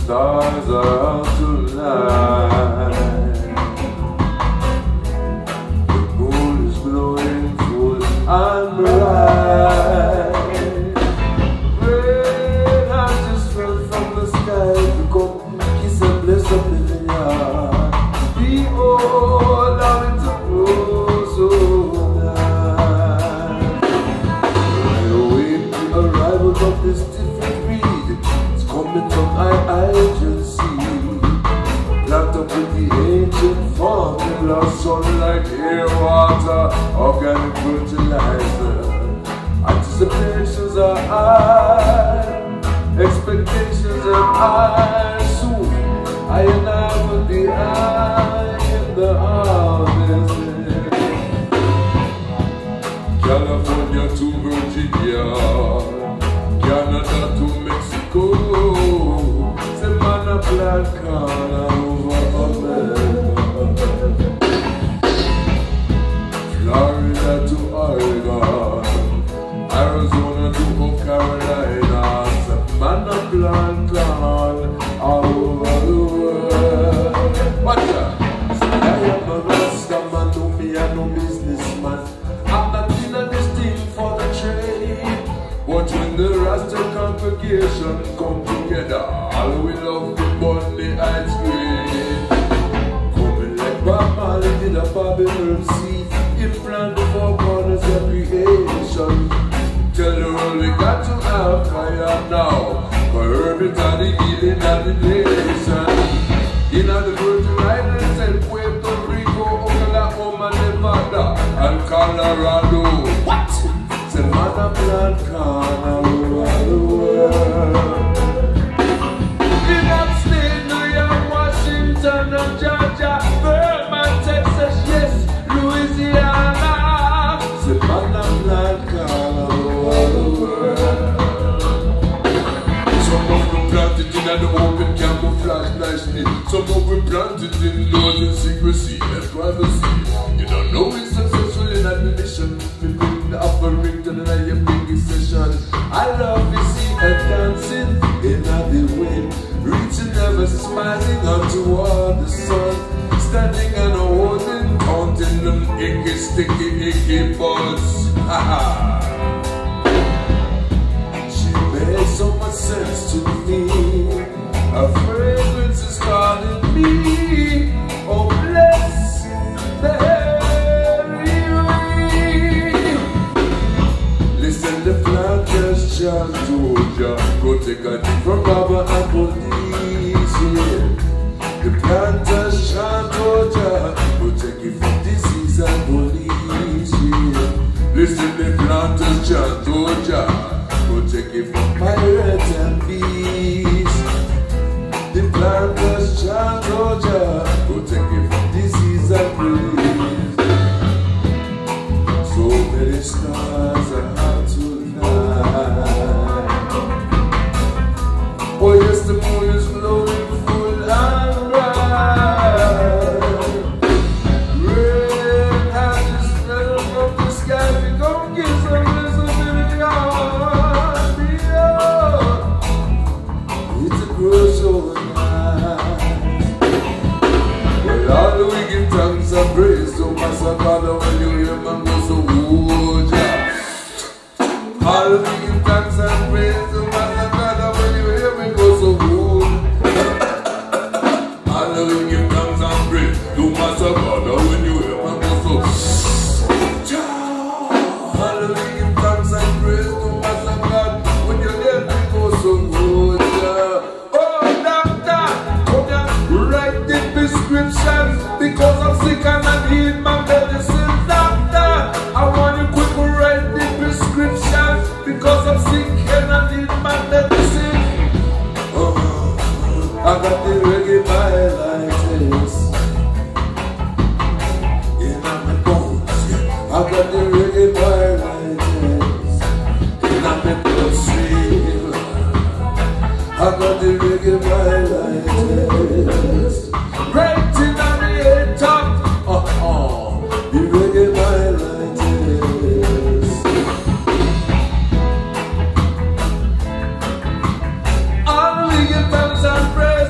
stars are out tonight. The moon is glowing full and bright. Rain has just fell from the sky to come kiss and bless up the vineyard. Behold, how it grows so nice. I await the arrival of this different breed. It's coming from I just see. Plant up with the ancient formula, sunlight, air, water, organic fertilizer. Anticipations are high, expectations are high. Soon I and I will be high in the harvest. California to Virginia, Canada to Mexico, Semana Blanca over America, Florida to Oregon, Arizona to Carolina, Semana Blanca all over the world. Watch out! I am a Rasta man, no me and no businessman. I'm not in this thing for the trade. But when the Rasta congregation come together, all we love to burn the ice cream. Coming like Bob Marley did a Babylon seed. Implant the four corners of creation. Tell the world we got to have fire now. For urban and the healing and the nation. In the Virgin Islands and Puerto Rico, Oklahoma, Nevada, and Colorado. What? Semana Blanca all over the world. In upstate New York, Washington, and Georgia, Vermont, Texas, yes, Louisiana. Semana Blanca all over the world. Some of them planted in the open camouflage nicely. Some of them planted in laws and secrecy and privacy. You don't know it's successful in admission. We bring the offering to the big session. I love to see her dancing in the wind, reaching ever smiling up toward the sun, standing and holding, counting them icky, sticky, icky buds. Ha ha! Made so much sense to me. Her fragrance is calling me. Oh, bless the airy way. Listen, the planters chant told ya, protect a thing from robber and police. Yeah. The planters chant told ya, protect you from disease and police. Yeah. Listen, the planters chant told ya, protect you from pirates and thieves. The planters chant Georgia, protect you from disease and police. So many stars are out tonight. Oh yes, the moon is glowing full and bright. Rain has just fell from the sky. We gon' get some little bit of God. It's a gross overnight. Well, all we give thanks and praise to Master God when you hear man go so good. All we give thanks and praise to Master God when you hear me go so good. All we give thanks and praise to Master God when you hear me go so good. All we give thanks and praise to Master God when you hear me go so good. Write the prescription because I'm sick and I need my medicine. Doctor, I want you quick to write the prescription because I'm sick and I need my medicine. I got the reggae violitis in my bones. I got the reggae violitis in my bloodstream. I got the reggae violitis. Right in on the head top. The reggae violitis. All we give thanks and praise.